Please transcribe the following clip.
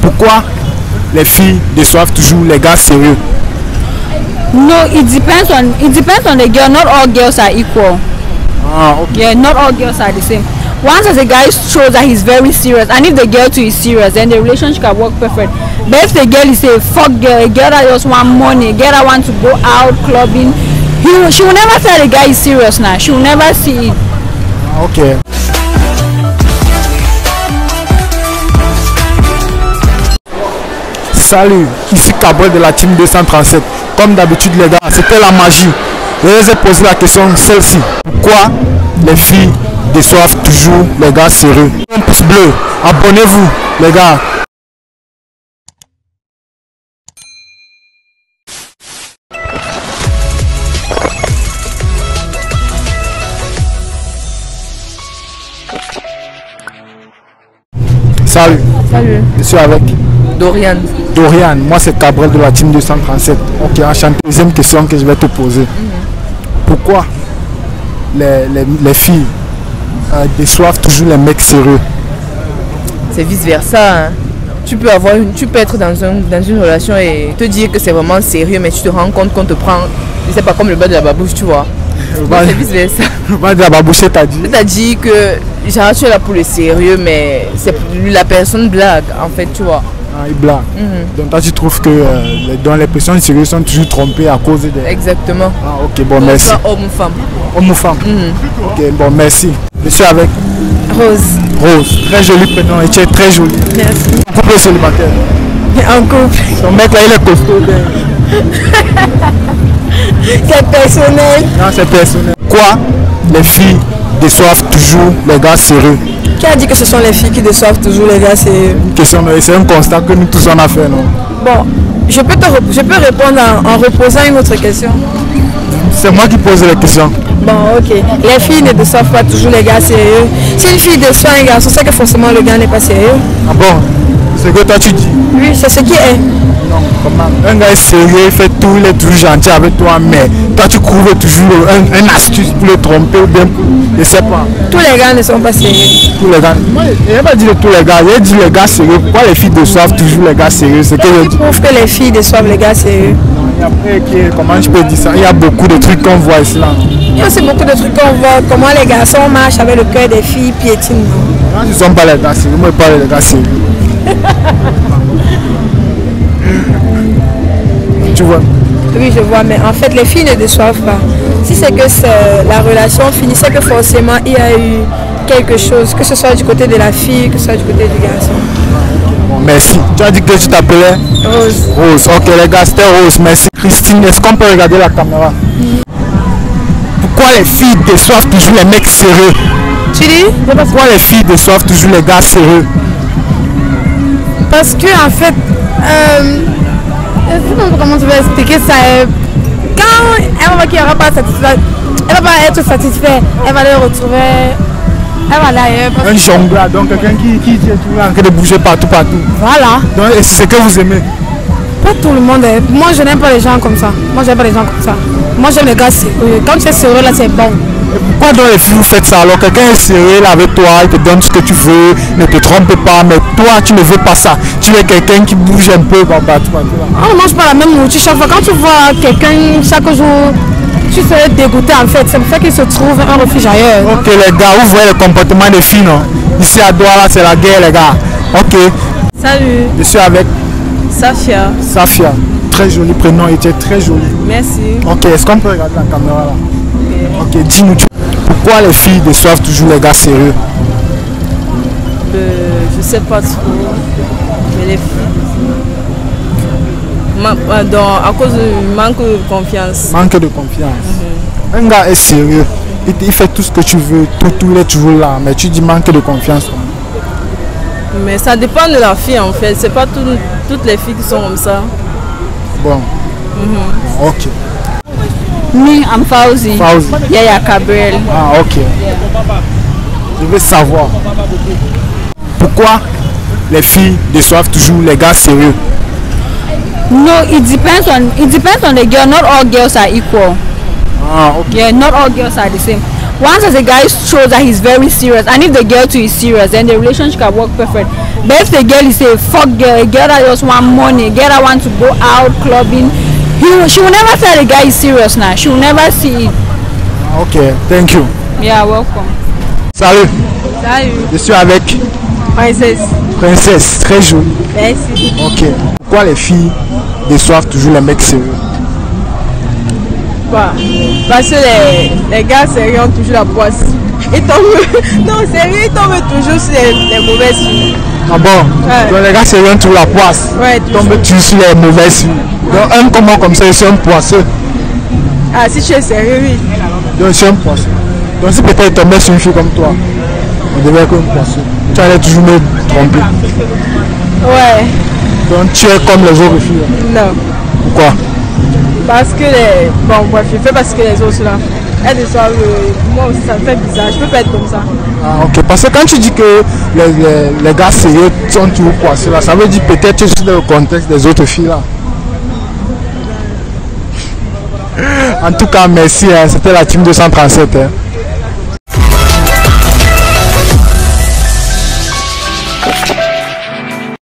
Pourquoi les filles déçoivent toujours les gars sérieux? No, it depends on the girl. Not all girls are equal. Ah, okay. Yeah, not all girls are the same. Once as a guy shows that he's very serious, and if the girl too is serious, then the relationship can work perfect. But if the girl is a fuck girl, a girl that just want money, a girl that wants to go out clubbing, she will never tell the guy is serious now. She will never see it. Ok. Salut, ici Cabrel de la team 237. Comme d'habitude les gars, c'était la magie. Je vous ai posé la question celle-ci. Pourquoi les filles déçoivent toujours les gars sérieux? Un pouce bleu, abonnez-vous les gars. Salut. Salut. Je suis avec Dorian. Dorian, moi c'est Cabrel de la team 237. Ok, enchanté. Deuxième question que je vais te poser. Pourquoi les filles déçoivent toujours les mecs sérieux? C'est vice versa. Hein. Tu peux être dans une relation et te dire que c'est vraiment sérieux, mais tu te rends compte qu'on te prend, je sais pas, comme le bas de la babouche, tu vois. C'est vice versa. Le bas de la babouche, t'as dit que genre, tu es là pour le sérieux, mais c'est la personne blague en fait, tu vois. Ah, il blague. Donc toi tu trouves que dans les personnes sérieuses sont toujours trompées à cause de... Exactement. Ah ok, bon merci. Homme ou femme. Homme ou femme. Ok, bon merci. Je suis avec Rose. Rose, très joli prénom et tu es très jolie. Merci. En couple célibataire? En couple. Ton mec là il est costaud. C'est personnel. Non, c'est personnel. Quoi les filles déçoivent toujours les gars sérieux? Qui a dit que ce sont les filles qui déçoivent toujours les gars sérieux? C'est un constat que nous tous on a fait, non? Bon, je peux répondre en reposant une autre question. C'est moi qui pose les questions. Bon, ok. Les filles ne déçoivent pas toujours les gars sérieux. Si une fille déçoit un garçon, c'est que forcément le gars n'est pas sérieux. Ah bon? C'est que toi tu dis? Oui, c'est ce qui est. Non, comment? Un gars est sérieux, il fait tout, il est toujours gentil avec toi, mais toi tu trouves toujours un astuce pour le tromper ou bien pour... Je sais pas. Tous les gars ne sont pas sérieux. Tous les gars. Moi, je n'ai pas dit de tous les gars, j'ai dit les gars sérieux. Pourquoi les filles déçoivent toujours les gars sérieux? C'est que je dis. Prouve que les filles déçoivent les gars sérieux. Et après, comment je peux dire ça? Il y a beaucoup de trucs qu'on voit ici là. Il y a aussi beaucoup de trucs qu'on voit, comment les garçons marchent avec le cœur des filles piétinent. Non, ce ne sont pas les gars sérieux, moi je parle des gars sérieux. Tu vois? Oui, je vois, mais en fait, les filles ne déçoivent pas. Si c'est que la relation finit, c'est que forcément il y a eu quelque chose, que ce soit du côté de la fille, que ce soit du côté du garçon. Bon, merci. Tu as dit que tu t'appelais Rose. Rose. Ok, les gars, c'était Rose. Merci. Christine, est-ce qu'on peut regarder la caméra? Pourquoi les filles déçoivent toujours les mecs sérieux? Tu dis? Pourquoi les filles déçoivent toujours les gars sérieux? Parce que en fait, je sais pas comment tu vas expliquer ça. Quand elle va voir qu'il n'y aura pas satisfait, elle va pas être satisfaite, elle va le retrouver, elle va aller ailleurs. Un jongleur, donc quelqu'un qui est toujours en train de bouger partout. Voilà. Donc c'est ce que vous aimez? Pas tout le monde. Moi je n'aime pas les gens comme ça. Moi j'aime pas les gens comme ça. Moi j'aime les gars sérieux. Quand tu es sérieux là c'est bon. Et pourquoi dans les filles vous faites ça? Alors quelqu'un est sérieux là avec toi, il te donne ce que tu veux, ne te trompe pas, mais toi tu ne veux pas ça. Tu es quelqu'un qui bouge un peu partout. On ne mange pas la même nourriture chaque fois. Quand tu vois quelqu'un chaque jour, tu serais dégoûté en fait. C'est pour ça qu'il se trouve un refuge ailleurs. Ok les gars, vous voyez le comportement des filles, non? Ici à Douala c'est la guerre les gars. Ok. Salut. Je suis avec Safia. Safia. Très joli prénom et tu es très jolie. Merci. Ok, est-ce qu'on peut regarder la caméra là? Ok, dis-nous, pourquoi les filles déçoivent toujours les gars sérieux? Je sais pas trop, mais les filles, à cause du manque de confiance. Manque de confiance. Un gars est sérieux, il fait tout ce que tu veux, tout il est toujours là, mais tu dis manque de confiance. Mais ça dépend de la fille en fait, c'est pas toutes les filles qui sont comme ça. Bon, ok. Me, I'm Fauzi. Fauzi. Yaya Cabrel. Ah, ok. Je veux savoir pourquoi les filles déçoivent toujours les gars sérieux? No, it depends on the girl. Not all girls are equal. Ah, ok. Yeah, not all girls are the same. Once as a guy shows that he's very serious, and if the girl too is serious, then the relationship can work perfect. But if the girl is a fuck girl, a girl that just want money, a girl that want to go out clubbing, she will never tell the guy is serious now. She will never see it. Ok, thank you. Yeah, welcome. Salut. Salut. Je suis avec Princesse. Princesse, très jolie. Merci. Ok. Pourquoi les filles déçoivent toujours les mecs sérieux? Bah, parce que les gars sérieux ont toujours la poisse. Ils tombent. Non, sérieux, ils tombent toujours sur les mauvaises filles. Ah bon? Ouais. Donc les gars sérieux ont toujours la poisse. Ouais, Ils tombent toujours sur les mauvaises filles. Donc un comment comme ça, je suis un poisseux. Ah, si tu es sérieux, oui. Donc je suis un poisseux. Donc si peut-être il tombait sur une fille comme toi, on devait être un poisseux. Tu allais toujours me tromper. Ouais. Donc tu es comme les autres filles. Non. Pourquoi? Parce que les. Bon, bref, je fais parce que les autres là. Elles déçoivent. Moi aussi, ça me fait bizarre. Je peux pas être comme ça. Ah ok, parce que quand tu dis que les gars sérieux sont toujours poisseux là, ça veut dire peut-être que c'est dans le contexte des autres filles là. En tout cas, merci, hein, c'était la team 237. Hein.